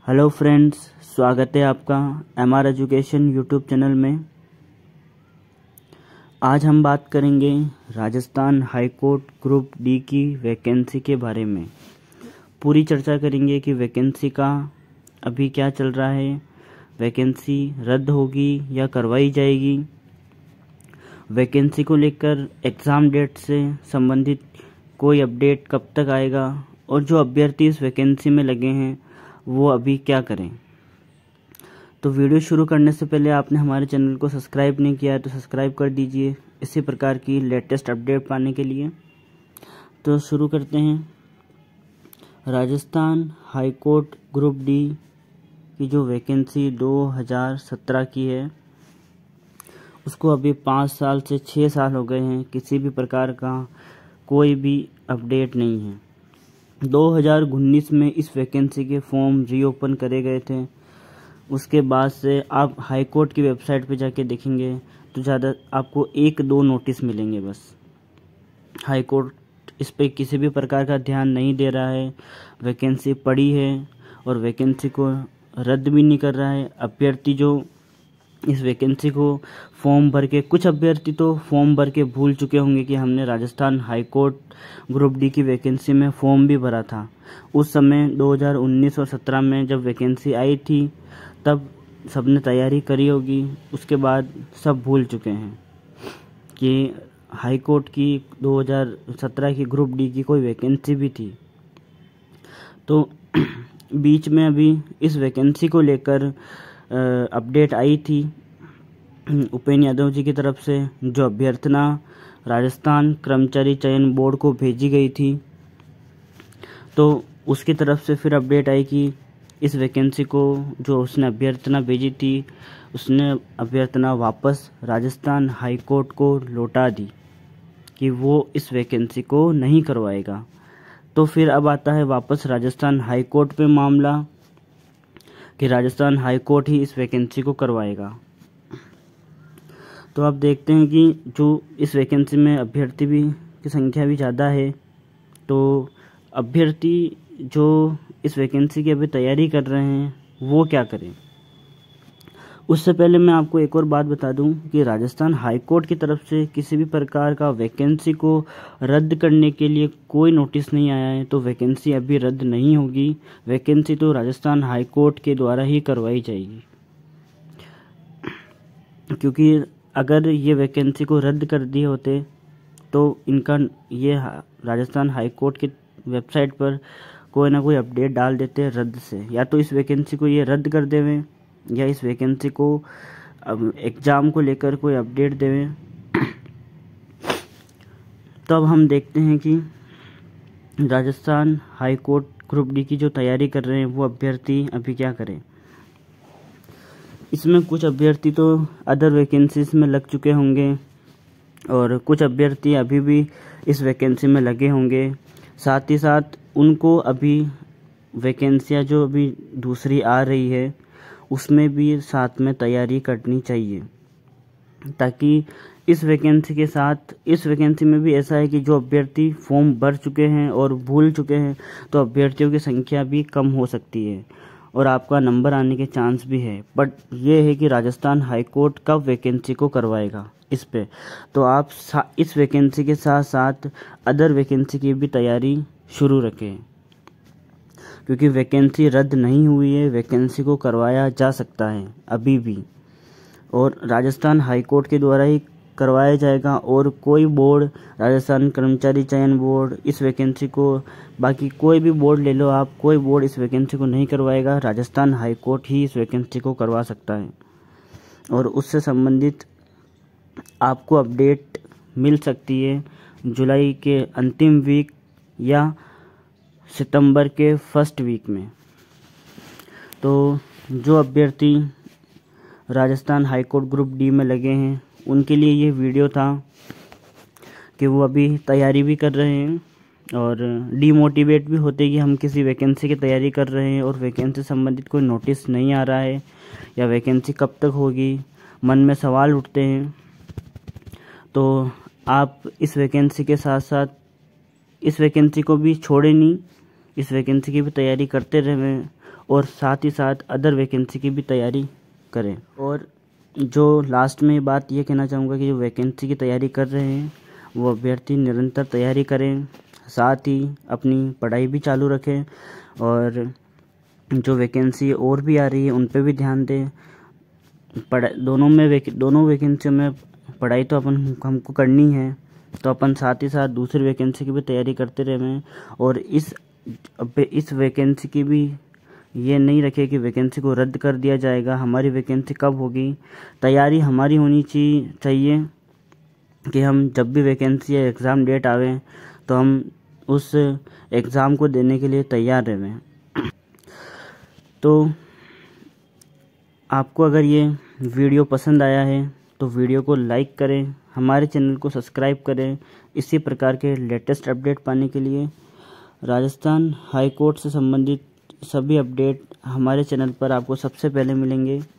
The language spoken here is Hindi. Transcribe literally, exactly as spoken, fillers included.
हेलो फ्रेंड्स, स्वागत है आपका M R education YouTube channel में। आज हम बात करेंगे Rajasthan high court group D की वैकेंसी के बारे में। पूरी चर्चा करेंगे कि वैकेंसी का अभी क्या चल रहा है, वैकेंसी रद्द होगी या करवाई जाएगी, वैकेंसी को लेकर एग्ज़ाम डेट से संबंधित कोई अपडेट कब तक आएगा, और जो अभ्यर्थी इस वैकेंसी में लगे हैं वो अभी क्या करें। तो वीडियो शुरू करने से पहले आपने हमारे चैनल को सब्सक्राइब नहीं किया है तो सब्सक्राइब कर दीजिए इसी प्रकार की लेटेस्ट अपडेट पाने के लिए। तो शुरू करते हैं। Rajasthan high court group D की जो वैकेंसी दो हज़ार सत्रह की है, उसको अभी पाँच साल से छः साल हो गए हैं, किसी भी प्रकार का कोई भी अपडेट नहीं है। दो हज़ार उन्नीस में इस वैकेंसी के फॉर्म रीओपन करे गए थे। उसके बाद से आप हाई कोर्ट की वेबसाइट पे जाके देखेंगे तो ज़्यादा आपको एक दो नोटिस मिलेंगे बस। हाई कोर्ट इस पे किसी भी प्रकार का ध्यान नहीं दे रहा है। वैकेंसी पड़ी है और वैकेंसी को रद्द भी नहीं कर रहा है। अभ्यर्थी जो इस वैकेंसी को फॉर्म भर के, कुछ अभ्यर्थी तो फॉर्म भर के भूल चुके होंगे कि हमने Rajasthan high court group D की वैकेंसी में फॉर्म भी भरा था। उस समय दो हज़ार उन्नीस और सत्रह में जब वैकेंसी आई थी तब सबने तैयारी करी होगी, उसके बाद सब भूल चुके हैं कि हाई कोर्ट की दो हज़ार सत्रह की ग्रुप डी की कोई वैकेंसी भी थी। तो बीच में अभी इस वैकेंसी को लेकर अपडेट आई थी उपेंद्र यादव जी की तरफ से, जो अभ्यर्थना राजस्थान कर्मचारी चयन बोर्ड को भेजी गई थी। तो उसकी तरफ से फिर अपडेट आई कि इस वैकेंसी को जो उसने अभ्यर्थना भेजी थी, उसने अभ्यर्थना वापस राजस्थान हाई कोर्ट को लौटा दी कि वो इस वैकेंसी को नहीं करवाएगा। तो फिर अब आता है वापस राजस्थान हाई कोर्ट पे मामला कि राजस्थान हाई कोर्ट ही इस वैकेंसी को करवाएगा। तो आप देखते हैं कि जो इस वैकेंसी में अभ्यर्थी भी की संख्या भी ज़्यादा है, तो अभ्यर्थी जो इस वैकेंसी की अभी तैयारी कर रहे हैं वो क्या करें। उससे पहले मैं आपको एक और बात बता दूं कि राजस्थान हाई कोर्ट की तरफ से किसी भी प्रकार का वैकेंसी को रद्द करने के लिए कोई नोटिस नहीं आया है। तो वैकेंसी अभी रद्द नहीं होगी, वैकेंसी तो राजस्थान हाई कोर्ट के द्वारा ही करवाई जाएगी। क्योंकि अगर ये वैकेंसी को रद्द कर दिए होते तो इनका ये राजस्थान हाई कोर्ट की वेबसाइट पर कोई ना कोई अपडेट डाल देते रद्द से, या तो इस वैकेंसी को ये रद्द कर देवें या इस वैकेंसी को अब एग्ज़ाम को लेकर कोई अपडेट देवें। तो अब हम देखते हैं कि Rajasthan high court group D की जो तैयारी कर रहे हैं वो अभ्यर्थी अभी क्या करें। इसमें कुछ अभ्यर्थी तो अदर वैकेंसीज में लग चुके होंगे और कुछ अभ्यर्थी अभी भी इस वैकेंसी में लगे होंगे। साथ ही साथ उनको अभी वैकेंसियाँ जो अभी दूसरी आ रही है उसमें भी साथ में तैयारी करनी चाहिए, ताकि इस वैकेंसी के साथ इस वैकेंसी में भी ऐसा है कि जो अभ्यर्थी फॉर्म भर चुके हैं और भूल चुके हैं तो अभ्यर्थियों की संख्या भी कम हो सकती है और आपका नंबर आने के चांस भी है। बट ये है कि राजस्थान हाई कोर्ट कब वैकेंसी को करवाएगा इस पे, तो आप इस वैकेंसी के साथ साथ अदर वैकेंसी की भी तैयारी शुरू रखें, क्योंकि वैकेंसी रद्द नहीं हुई है, वैकेंसी को करवाया जा सकता है अभी भी, और राजस्थान हाई कोर्ट के द्वारा ही करवाया जाएगा। और कोई बोर्ड, राजस्थान कर्मचारी चयन बोर्ड इस वैकेंसी को, बाकी कोई भी बोर्ड ले लो आप, कोई बोर्ड इस वैकेंसी को नहीं करवाएगा। राजस्थान हाई कोर्ट ही इस वैकेंसी को करवा सकता है और उससे संबंधित आपको अपडेट मिल सकती है जुलाई के अंतिम वीक या सितंबर के फर्स्ट वीक में। तो जो अभ्यर्थी Rajasthan high court group D में लगे हैं उनके लिए ये वीडियो था कि वो अभी तैयारी भी कर रहे हैं और डीमोटिवेट भी होते कि हम किसी वैकेंसी की तैयारी कर रहे हैं और वैकेंसी संबंधित कोई नोटिस नहीं आ रहा है या वैकेंसी कब तक होगी, मन में सवाल उठते हैं। तो आप इस वैकेंसी के साथ साथ इस वैकेंसी को भी छोड़े नहीं, इस वैकेंसी की भी तैयारी करते रहें और साथ ही साथ अदर वैकेंसी की भी तैयारी करें। और जो लास्ट में बात ये कहना चाहूँगा कि जो वैकेंसी की तैयारी कर रहे हैं वो अभ्यर्थी निरंतर तैयारी करें, साथ ही अपनी पढ़ाई भी चालू रखें और जो वैकेंसी और भी आ रही है उन पे भी ध्यान दें। पढ़ दोनों में वेक, दोनों वैकेंसी में पढ़ाई तो अपन हमको करनी है, तो अपन साथ ही साथ दूसरी वैकेंसी की भी तैयारी करते रहें। और इस इस वैकेंसी की भी ये नहीं रखे कि वैकेंसी को रद्द कर दिया जाएगा। हमारी वैकेंसी कब होगी, तैयारी हमारी होनी चाहिए कि हम जब भी वैकेंसी या एग्ज़ाम डेट आवे तो हम उस एग्ज़ाम को देने के लिए तैयार रहें। तो आपको अगर ये वीडियो पसंद आया है तो वीडियो को लाइक करें, हमारे चैनल को सब्सक्राइब करें इसी प्रकार के लेटेस्ट अपडेट पाने के लिए। राजस्थान हाई कोर्ट से संबंधित सभी अपडेट हमारे चैनल पर आपको सबसे पहले मिलेंगे।